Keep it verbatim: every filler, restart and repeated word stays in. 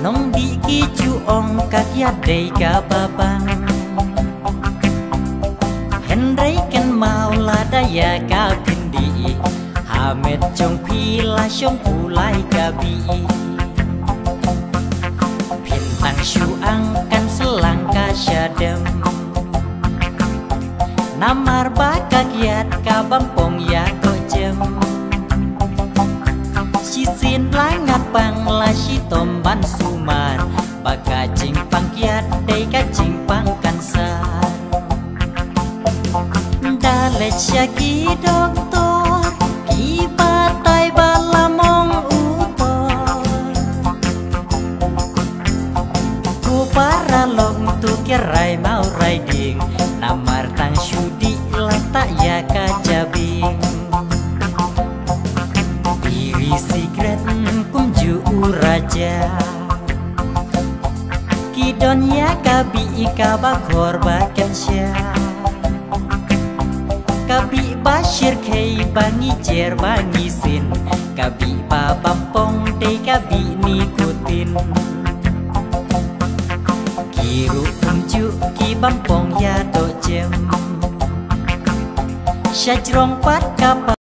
nong di ki chu ong ka kia dei ka babang Henry ken mau la daya ka pindi Hamet chong pi la shong pu lai ka bi Pintang shu ang kan selang ka syadem Namar baka kiat ka bampong ya ko jem Si sin langat pang la si tomban sumar Baka jing pang kiat dei ka jing pang kansar Dalet syaki doktor Ki batai balamong utor Ku paralong tu kirai mau riding Namar tang syudi letak ya kajabing Iri sigret kumju uraja Kidon ya kabi ika bakor baken sya Kabi Bashir kei bangi jer bangi sin Kabi babampong dei kabi nikutin Kiru umju ki bampong ya do jem Syajrong pat kapa